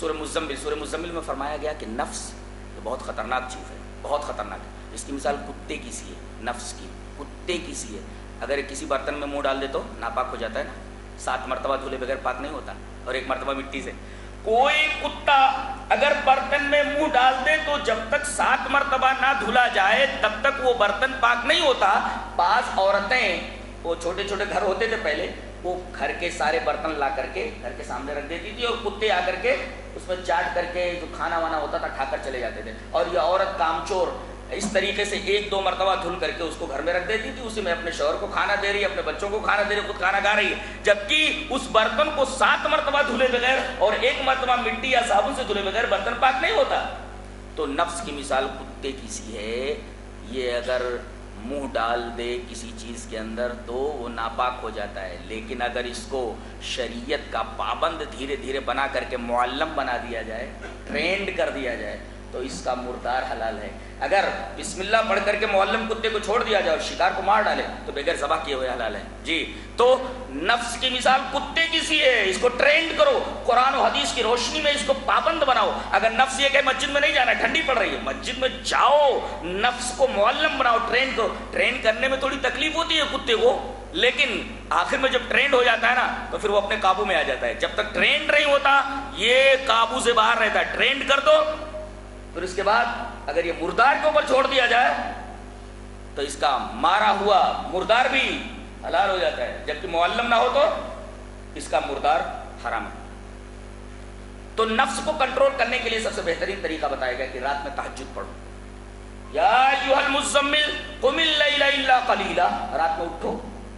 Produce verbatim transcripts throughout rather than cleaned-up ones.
سورہ مزمل سورہ مزمل میں فرمایا گیا کہ نفس یہ بہت خطرناک چیز ہے، بہت خطرناک ہے. اس کی مثال کتے کی سی ہے، نفس کی کتے کی سی ہے. اگر کسی برتن میں منہ ڈال دے تو ناپاک ہو جاتا ہے نا، سات مرتبہ دھلے بغیر پاک نہیں ہوتا، اور ایک مرتبہ مٹی سے. کوئی کتا اگر برتن میں منہ ڈال دے تو جب تک سات مرتبہ نہ دھلا جائے تب تک وہ برتن پاک نہیں ہوتا. بعض عورتیں، وہ چھوٹے چھوٹے گھر ہوتے تھے پہلے، وہ گھر کے سارے برتن لا کر کے گھر کے سامنے رکھ دیتی تھی اور کتے آ کر کے اس میں چاٹ کر کے جو کھانا وانا ہوتا تھا کھا کر چلے جاتے تھے. اور یہ عورت کامچور اس طریقے سے ایک دو مرتبہ دھل کر کے اس کو گھر میں رکھ دیتی تھی، اسی میں اپنے شوہر کو کھانا دے رہی ہے، اپنے بچوں کو کھانا دے رہی ہے، خود کھانا کھا رہی ہے، جبکہ اس برتن کو سات مرتبہ دھلے بغیر اور ایک مرتبہ مٹی یا صابن سے دھلے بغیر برتن پاک نہیں ہوتا. تو نفس کی مثال کتے کی سی ہے. یہ اگر منہ ڈال دے کسی چیز کے اندر تو وہ ناپاک ہو جاتا ہے، لیکن اگر اس کو شریعت کا پابند دھیرے دھیرے بنا کر کے معلم بنا دیا جائے، ٹرینڈ کر دیا جائے تو اس کا مردار حلال ہے. اگر بسم اللہ پڑھ کر کے معلم کتے کو چھوڑ دیا جائے اور شکار کو مار ڈالے تو بغیر ذبح کیے ہوئے حلال ہے. جی تو نفس کی مثال کتے کی سی ہے. اس کو ٹرینڈ کرو، قرآن و حدیث کی روشنی میں اس کو پابند بناؤ. اگر نفس یہ کہ مسجد میں نہیں جانا، ٹھنڈی پڑ رہی ہے، مسجد میں جاؤ، نفس کو معلم بناؤ، ٹرینڈ کرو. ٹرینڈ کرنے میں تھوڑی تکلیف ہوتی ہے کتے کو، لیکن آخر میں جب ٹرینڈ ہو جاتا ہے نا تو پھر وہ اپنے قابو میں آ جاتا ہے. جب تک ٹرینڈ نہیں ہوتا یہ قابو سے باہر رہتا ہے. ٹرینڈ کر دو، پھر اس کے بعد اگر یہ مردار کے اوپر چھوڑ دیا جائے تو اس کا مارا ہوا مردار بھی حلال ہو جاتا ہے، جبکہ معلم نہ ہو تو اس کا مردار حرام ہے. تو نفس کو کنٹرول کرنے کے لیے سب سے بہترین طریقہ بتایا گیا کہ رات میں تہجد پڑھو. یا ایھا المزمل قم اللیل الا قلیلا، رات میں اٹھو،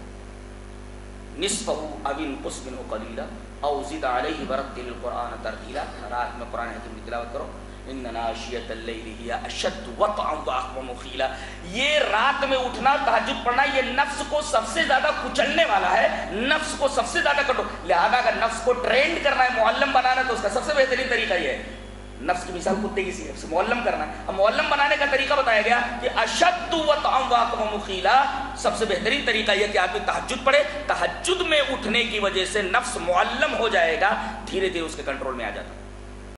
نصفہ او انقص منہ قلیلا او زد علیہ ورتل القرآن ترتیلا. رات میں قرآن حکیم کی تلاوت کرو. ان ناشیۃ اللیل ہی اشد وطئا واقوم قیلا. یہ رات میں اٹھنا، تہجد پڑھنا، یہ نفس کو سب سے زیادہ کچلنے والا ہے، نفس کو سب سے زیادہ کنٹرول. لہذا اگر نفس کو ٹرینڈ کرنا ہے، معلم بنانا ہے، تو اس کا سب سے بہترین طریقہ یہ ہے. نفس کی مثال کتے کی سی ہے، اسے معلم کرنا ہے. اب معلم بنانے کا طریقہ بتایا گیا کہ اشد وطئا واقوم قیلا. سب سے بہترین طریقہ یہ کہ آدمی تہجد پڑھے. تہجد میں اٹھنے کی وجہ سے نفس معلم ہو جائے گا، دھیرے دھیرے اس کے کنٹرول میں آ جاتا ہے.